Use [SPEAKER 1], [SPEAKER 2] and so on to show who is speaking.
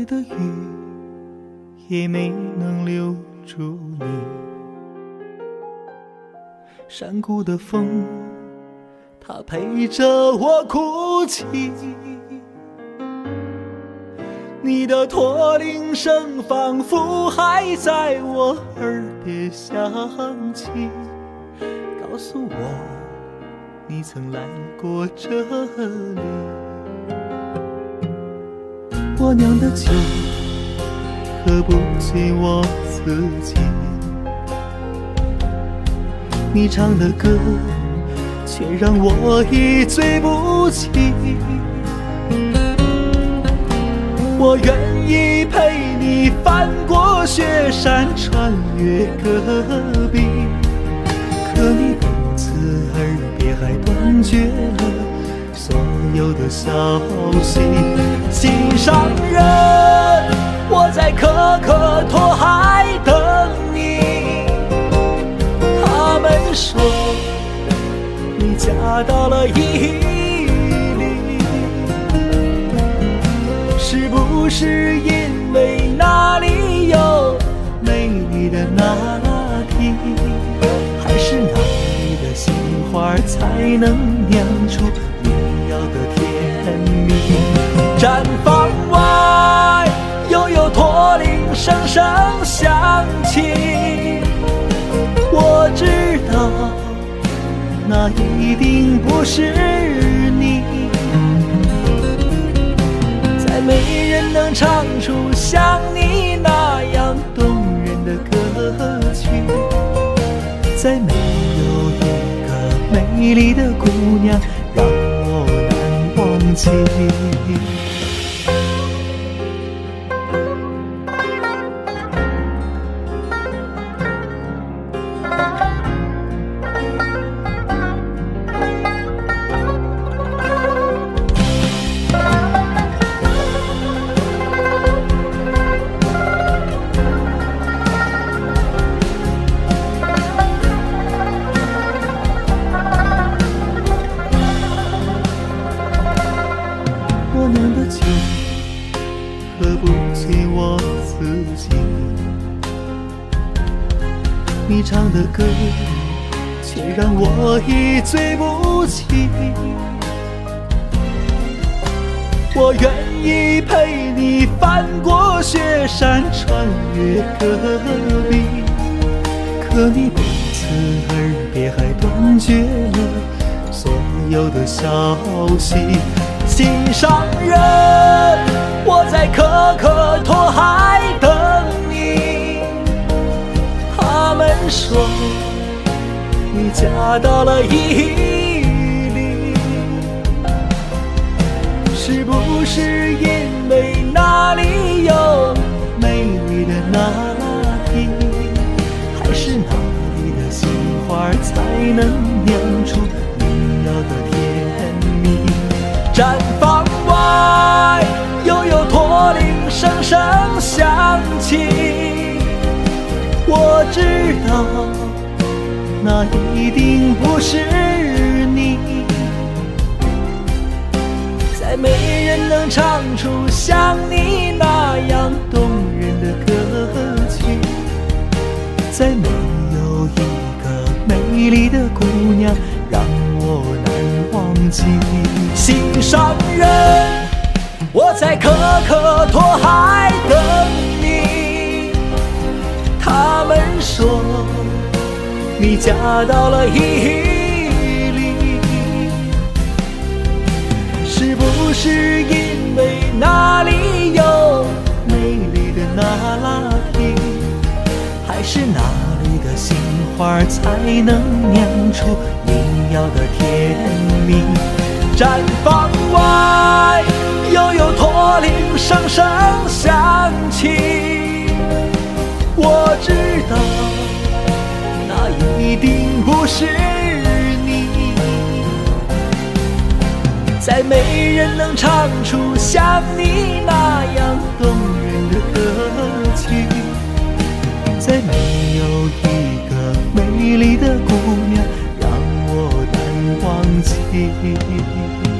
[SPEAKER 1] 来的雨也没能留住你，山谷的风它陪着我哭泣，你的驼铃声仿佛还在我耳边响起，告诉我你曾来过这里。我酿的酒喝不醉我自己，你唱的歌却让我一醉不起，我愿意陪你翻过雪山，穿越戈壁，可你不辞而别，还断绝了所有的消息。心上人，我在可可托海等你，他们说你嫁到了伊犁，是不是因为那里有美丽的那拉提，还是那里的杏花才能酿出你要的甜蜜？毡房外又有驼铃声声响起，我知道那一定不是你，再没人能唱出像你那样动人的歌曲，再没有一个美丽的姑娘让我难忘记。我酿的酒喝不醉我自己，你唱的歌却让我一醉不起，我愿意陪你翻过雪山，穿越戈壁，可你不辞而别，还断绝了所有的消息。心上人，我在可可托海等你，他们说你嫁到了伊犁，是不是因为那里有美丽的那拉提，还是那里的杏花才能酿出你要的甜蜜？毡房外又有驼铃声声响起，我知道那一定不是你，再没人能唱出像你那样动人的歌曲，再没有一个美丽的姑娘让我难忘记。心上人，我在可可托海等你，他们说你嫁到了伊犁，是不是因为那里有美丽的那拉提，还是那里的杏花才能酿出你要的甜蜜？毡房外又有驼铃声声响起，我知道那一定不是你，再没人能唱出像你那样动人的歌曲，再没有一个美丽的姑娘让我难忘记。